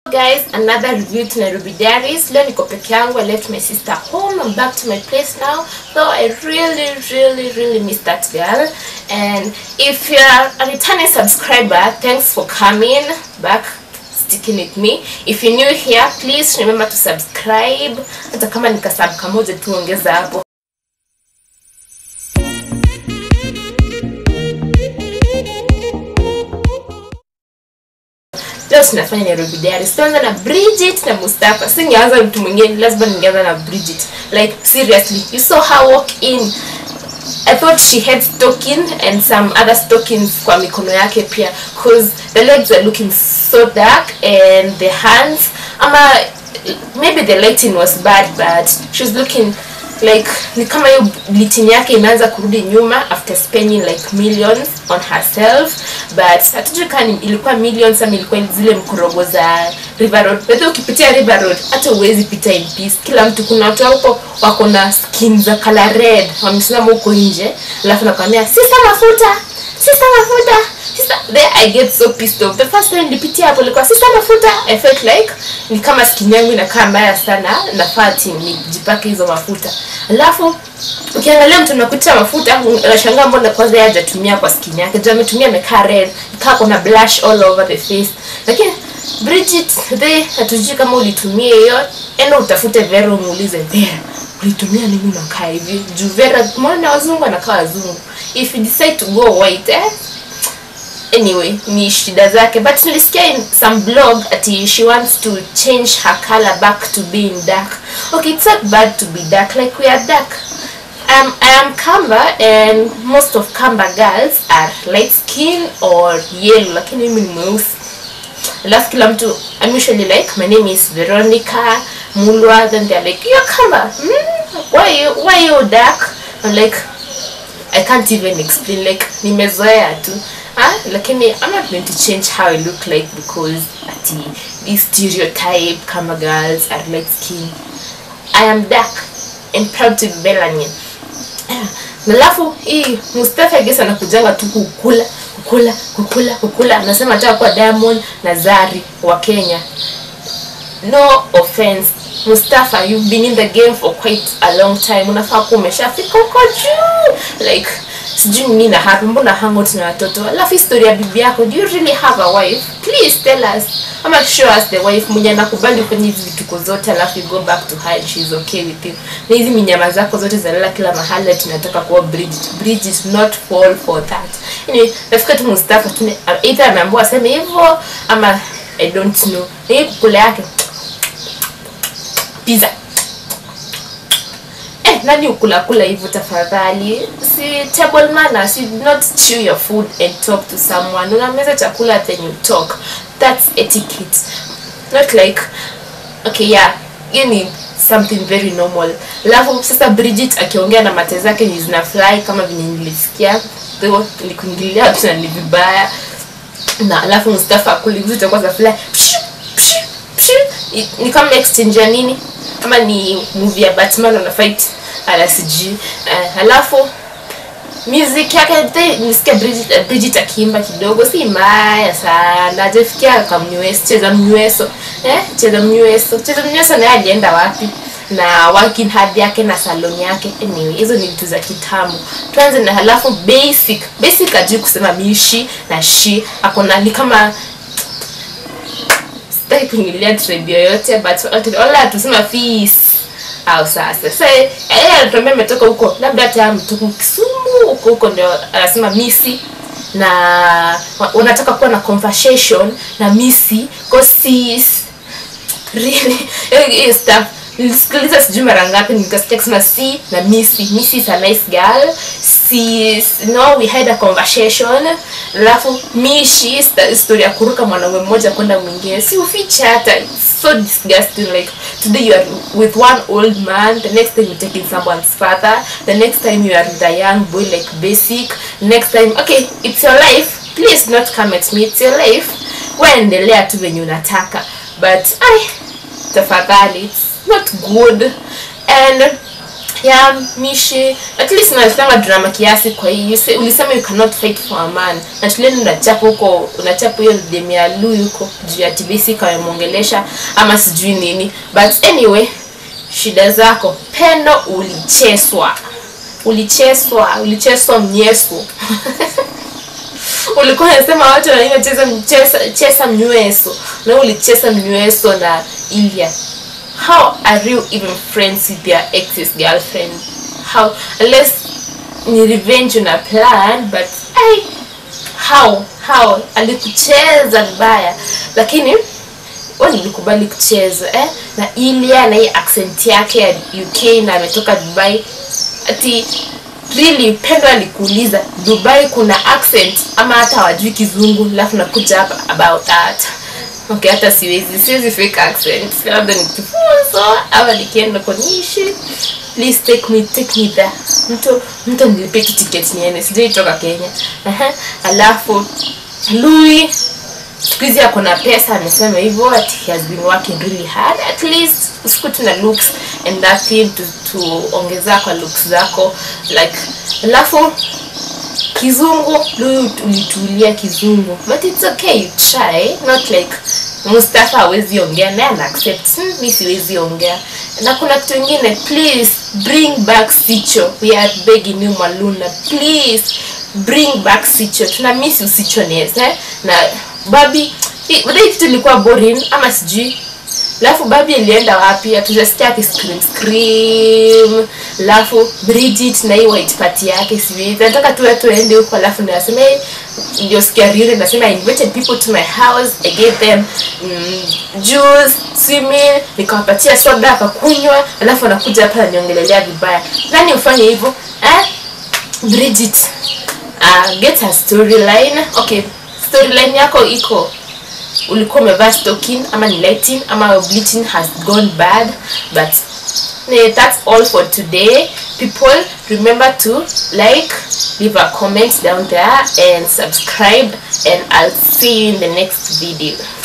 Guys, another review to Nairobi Diaries. Leo niko peke yangu. I left my sister home. I'm back to my place now. So I really miss that girl. And if you're a returning subscriber, thanks for coming back, sticking with me. If you're new here, please remember to subscribe. Hata kama nikasub kamoja tu ongeza hapo. Leo tunafanya Nairobi Diaries. Tuanza na Bridget na Mustafa. Singeanza mtu mwingine, lazima ningeanza na Bridget. Like seriously, you saw her walk in. I thought she had stocking and some other stockings kwa mikono yake pia, cause the legs are looking so dark and the hands, maybe the lighting was bad, but she was looking like ni kama hiyo lighting yake inaanza kurudi nyuma after spending like millions on herself. But hatujui kama ilikuwa millions ama ilikuwa zile mkorogo za River Road. But ukipitia River Road hata uwezi pita in peace. Kila mtu, kuna watu huko wako na skin za color red, wamesimama huko nje, alafu nakwambia sister mafuta. There I get so pissed off. The first time nilipitia hapo nilikuwa sister mafuta, I felt like ni kama skin yangu inakaa mbaya sana, nafaa nijipake hizo mafuta. Alafu ukiangalia mtu anakutia mafuta, unashangaa mbona kwanza yeye hajatumia kwa skin yake. Ndio ametumia amekaa red, kaa kuna blush all over the face. Lakini Bridget, hatujui kama ulitumia hiyo. Enda utafute Vera muulize, Vera, ulitumia nini unakaa hivi? Juu Vera mwana wazungu anakaa wazungu. If you decide to go white, anyway, ni shida zake. But nilisikia in some blog ati she wants to change her color back to being dark. Okay, it's not bad to be dark, like we are dark. I am Kamba, and most of Kamba girls are light skin or yellow, lakini mimi ni mweusi. Alafu kila mtu, I'm usually like, my name is Veronica Mulwa, then they're like, you're Kamba, why you dark? I'm like, I can't even explain, like nimezoea tu. Lakini I'm not going to change how I look like because this stereotype Kamba girls are light skin. I am dark and proud to be melanin. Alafu hii Mustafa I guess anakujanga tu kukula. Anasema ataka kwa Diamond na Zari wa Kenya. No offense, Mustafa, you've been in the game for quite a long time. Unafaa kuwa umeshafika huko juu. Like sijui nini na hapo, mbona hangout na watoto? Alafu story ya bibi yako, do you really have a wife? Please tell us. Ama show us the wife mwenye anakubali kwenye hizi vituko zote, alafu you go back to her and she's okay with you. Na hizi minyama zako zote zalala kila mahali tunataka kuwa Bridget not fall for that. Anyway, nafika tu Mustafa tu either ameambiwa aseme hivyo ama I don't know. Hii kukula yake pizza. Nani ukula hivyo tafadhali? Si table manners, you not chew your food and talk to someone. Unameza chakula then you talk. That's etiquette. Not like, okay, yeah, you need something very normal. Alafu sasa Bridget akiongea na mate zake ni zina fly kama vile nilisikia. Though nikuingilia tu na ni vibaya. Na alafu Mustafa kulivuta kwa za fly. Ni kama exchange ya nini? Kama ni movie ya Batman na fight RSG. Alafu music yake nisikia Bridget akiimba kidogo, si mbaya sana. Hajafikia kama cheza mnyweso na alienda wapi? Na working hard yake na salon yake. Anyway, hizo ni vitu za kitamu. Tuanze na halafu basic ajui kusema mishi na she. Akona ni kama sitaki kuingilia tribe yoyote, but wala tusema fees au sasa anatuambia ametoka huko, labda hata mtoka Kisumu huko ndio anasema misi, na unataka kuwa na conversation na misi cause really stuff. Nilisikiliza sijui mara ngapi nikasikia kusema si na Missy is a nice girl. We had a conversation. Alafu Mishi story ya kuruka mwanaume mmoja kwenda mwingine. Si ufiche hata. It's so disgusting. Like today you are with one old man, the next time you're taking someone's father, the next time you are with a young boy like basic, next time, okay, it's your life. Please not come at me. It's your life. Waendelea tu venye unataka. But tafadhali, it's not good. And Yeah, Mishi, at least unasema drama kiasi kwa hii. Ulisema you cannot fight for a man. Na tuleni unachapa huko, unachapa hiyo demi ya Lui huko juu ya TBC kama mongelesha ama sijui nini. But anyway, shida zako. Pendo ulicheswa. Ulicheswa mnyeso. Ulikuwa unasema watu wanacheza mnyweso. Na ulicheza mnyweso na Ilya. How are you even friends with their ex's girlfriend? How, unless ni revenge una plan, but how alikucheza vibaya, lakini wewe nilikubali kucheza na Ilya na hii accent yake ya UK na ametoka Dubai. Ati really Pendo alikuuliza Dubai kuna accent ama hata hawajui kizungu, alafu nakuja hapa about that. Okay, hata siwezi fake accent. Labda nikifunzo ama nikienda konishi. Please take me there. Mtu nilipe ticket niende. Sijui toka Kenya. Alafu Louis squeeze yako na pesa amesema hivyo ati he has been working really hard. At least usikuti na looks and that thing to ongeza kwa looks zako like. Alafu kizungu Louis ulitulia kizungu, but it's okay, you try. Not like Mustafa hawezi ongea na ana accept mimi siwezi ongea. Na kuna kitu kingine, please bring back Sicho. We are begging you Maluna, please bring back Sicho. Tuna miss Sicho na Babi whether kitu ilikuwa boring ama sijui. Alafu Babi alienda wapi? Atujasikia scream. Alafu Bridget na hii white party yake siwezi. Nataka tuende huko, alafu nasema ndio sikia rire nasema I invited people to my house. I gave them juice, swimming, nikawapatia soda akakunywa, alafu anakuja hapa aniongelelea vibaya. Nani ufanye hivyo? Bridget, get a storyline. Okay, storyline yako iko ulikuwa umevaa stocking ama ni lighting ama bleaching has gone bad, but that's all for today. People, remember to like, leave a comment down there and subscribe, and I'll see you in the next video.